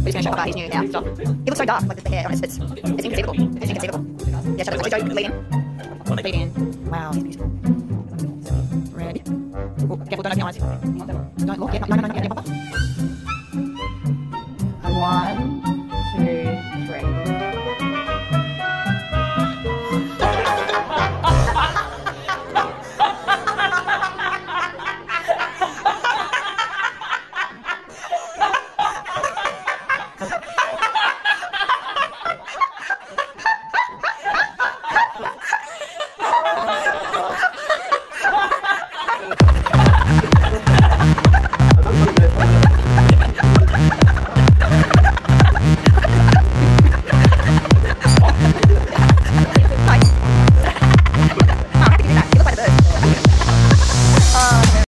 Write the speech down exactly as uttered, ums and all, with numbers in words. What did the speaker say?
just going to show off his new hair stuff. He looks so dark, like the hair on his, it's, it's inconceivable. It's inconceivable. Yeah, so let's go lead in. Lead in. Wow, he's beautiful. Red. Oh, careful, don't open your eyes. Don't look. Yeah, no, no, no, no, no.